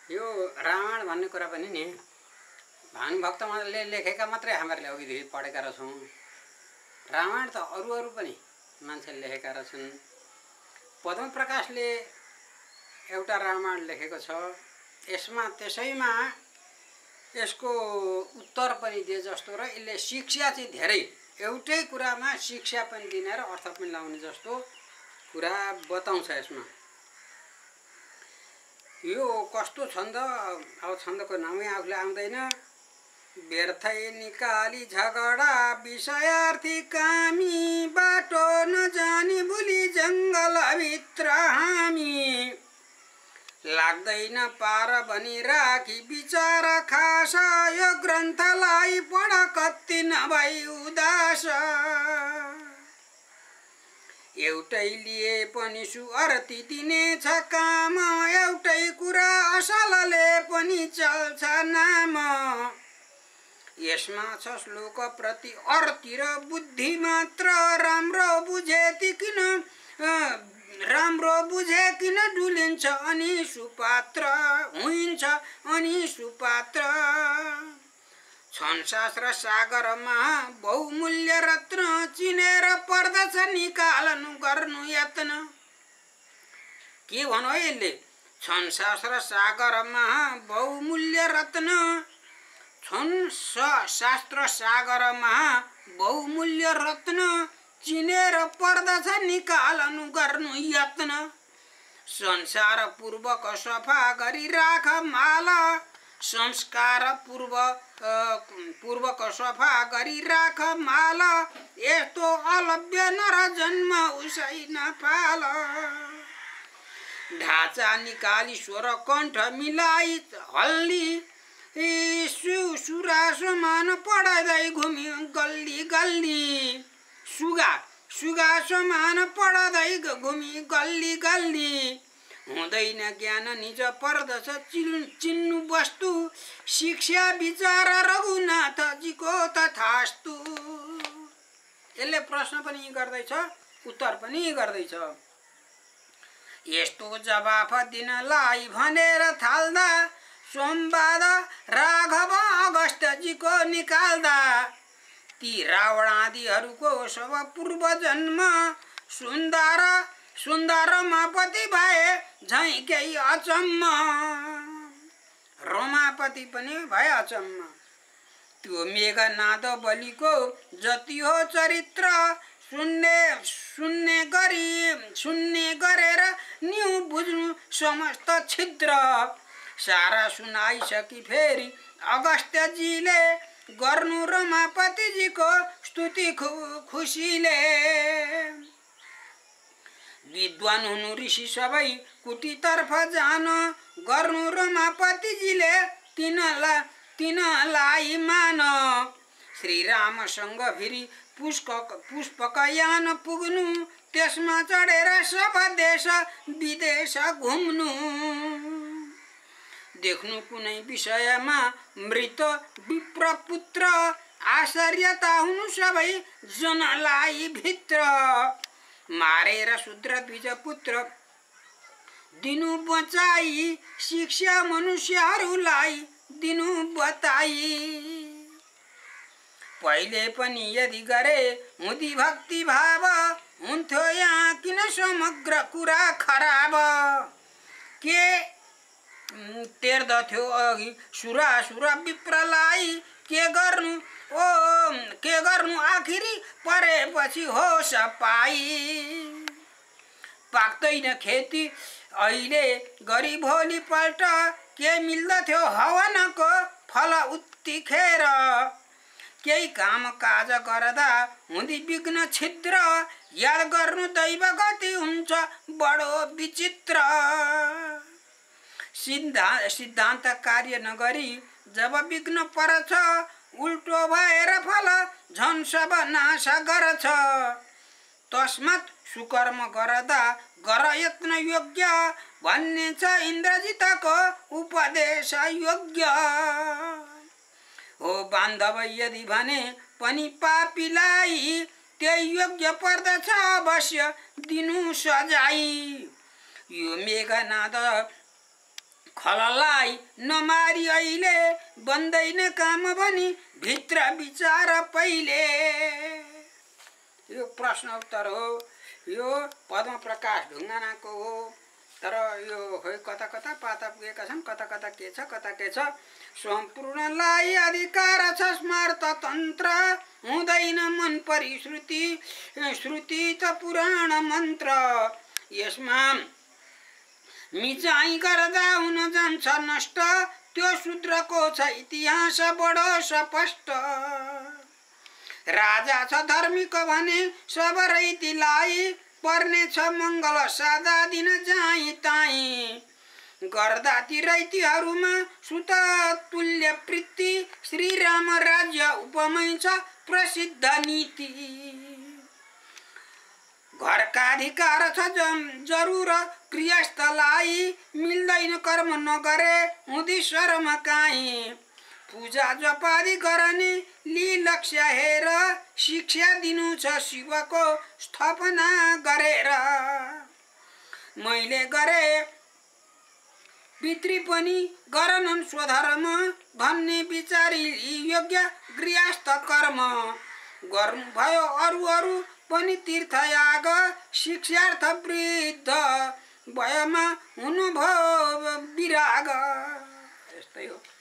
यो रामायण भन्ने कुरा पनि नि भानुभक्तले लेखेका मात्रै हामीले अघिदेखि पढेका रहेछौँ। रामायण त अरू पनि मान्छेले लेखेका रहेछन्। पद्मप्रकाशले एउटा रामायण लेखेको छ। त्यसैमा यसको उत्तर पनि दिए जस्तो र यसले शिक्षा चाहिँ धेरै एउटै कुरामा शिक्षा पनि दिने र अर्थ पनि लाउने जस्तो कुरा बताउँछ यसमा। यो कस्तो छन्द, अब छन्दको नामै आफूलाई आउँदैन। व्यर्थै निकाली झगडा विषयार्थी कामी, बाटो नजानी भुली जङ्गलभित्र हामी। लाग्दैन पार भनी राखी विचार खास, यो ग्रन्थलाई पढ कति नभई उदास। एउटै लिए पनि सुअर्ती दिनेछ काम, एउटै कुरा असलले पनि चल्छ नाम। यसमा छ श्लोक प्रति अर्ती र बुद्धि मात्र, राम्रो बुझे किन डुलिन्छ अनि सुपात्र हुन्छ अनि सुपात्र। छन् शास्त्र सागरमा बहुमूल्य रत्न, चिनेर पर्दछ निकाल्नु गर्नु यत्न। के भनौ यसले? छन् शास्त्र सागरमा बहुमूल्य रत्न, छन् शास्त्र सागरमा बहुमूल्य रत्न, चिनेर पर्दछ निकाल्नु गर्नु यत्न। संसार पूर्वक सफा गरी राख माल, संस्कार पूर्वक सफा गरी राख माल, यस्तो अलभ्य नर जन्म उसै नपाल। ढाँचा निकाली स्वर कण्ठ मिलाई हल्ली, सुरा समान पढ्दै घुमी गल्ली गल्ली। सुगा समान पढ्दै घुमी गल्ली गल्ली। हुँदैन ज्ञान निज पर्दछ चिन्नु वस्तु, शिक्षा विचार रघुनाथजीको तथास्तु। यसले प्रश्न पनि गर्दैछ, उत्तर पनि गर्दैछ। यस्तो जवाफ दिनलाई भनेर थाल्दा, सोमबाद राघव अगस्त्यजीको निकाल्दा। ती रावणादिहरूको सब पूर्व जन्म, सुन्दरमा भए झै केही अचम्म। रमापति पनि भए अचम्म। त्यो मेघनाद बलिको जति हो चरित्र, सुन्ने गरेर न्यु बुझ्नु समस्त छिद्र। सारा सुनाइसकी फेरि अगस्त्यजीले, गर्नु रमापतिजीको स्तुति खुसीले। विद्वान हुनु ऋषि सबै कुटीतर्फ जान, गर्नु रमापतिजीले तिनलाई मान। श्रीरामसँग फेरि पुष्पकयान पुग्नु, त्यसमा चढेर सब देश विदेश घुम्नु। देख्नु कुनै विषयमा मृत विप्रपुत्र, आश्चर्यता हुनु सबै जनलाई भित्र। मारेर शूद्र द्विज पुत्र दिनु बचाई, शिक्षा मनुष्यहरूलाई दिनु बताई। पहिले पनि यदि गरे हुँदी भक्ति भाव, हुन्थ्यो यहाँ किन समग्र कुरा खराब। के तेर्दथ्यो अघि सुरासुर विप्रलाई, के गर्नु आखिरी परेपछि होस पाई। पाक्दैन खेती अहिले गरी भोलि पल्ट, के मिल्दथ्यो हवनको फल उत्तिखेर। केही काम काज गर्दा हुँदी विघ्न छिद्र, याद गर्नु दैव गति हुन्छ बडो विचित्र। सिद्धान्त कार्य नगरी जब विघ्न पर्छ, उल्टो भएर फल झन् सब नाश गर्छ। तस्मात् सुकर्म गर्दा गर यत्न योग्य, भन्ने छ इन्द्रजितको उपदेश योग्य। हो बान्धव यदि भने पनि पापीलाई, त्यही योग्य पर्दछ अवश्य दिनु सजाई। यो मेघनाद खललाई नमारी अहिले बन्दैन काम भनी भित्र विचार पहिले। यो प्रश्न उत्तर हो, यो पद्म प्रकाश ढुङ्गानाको हो। तर यो खोइ कता कता पाता पुगेका छन्, कता कता के छ कता के छ। सम्पूर्णलाई अधिकार छ स्मार्त तन्त्र, हुँदैन मन परी श्रुति, श्रुति त पुराण मन्त्र। यसमा मिचाइ गर्दा हुन जान्छ नष्ट, त्यो शूद्रको छ इतिहास बडो स्पष्ट। राजा छ धार्मिक भने सब रैतीलाई, पर्ने छ मङ्गल सादा दिन जाई ताई। गर्दा ती रैतीहरूमा सुत तुल्य प्रीति, श्रीराम राज्य उपमै छ प्रसिद्ध नीति। घरका अधिकार छ जरुर गृहस्थलाई, मिल्दैन कर्म नगरे हुँदी शर्म काहीँ। पूजा जपादी गर्ने लि लक्ष्य हेर, शिक्षा दिनु छ शिवको स्थापना गरेर। मैले गरे पितृ पनि गरनन् स्वधर्म, भन्ने विचारी योग्य गृहस्थ कर्म। गर्नुभयो अरू अरू पनि तीर्थयाग, शिक्षार्थ वृद्ध भयमा हुनुभयो विराग। यस्तै हो।